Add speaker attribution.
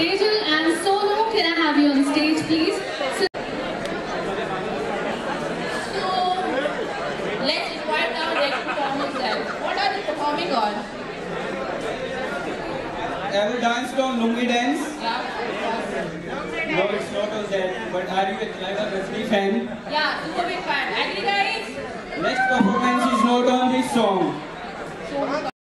Speaker 1: Tejal and Sonu, can I have you on stage, please?
Speaker 2: So, let's invite our next performers then. What are they performing on?
Speaker 3: Ever danced on Lungi dance?
Speaker 2: Yeah.
Speaker 3: No, it's not on that. But are you like a wrestling fan?
Speaker 2: Yeah, super big fan. Agree guys?
Speaker 3: Next performance is not on this song.
Speaker 2: So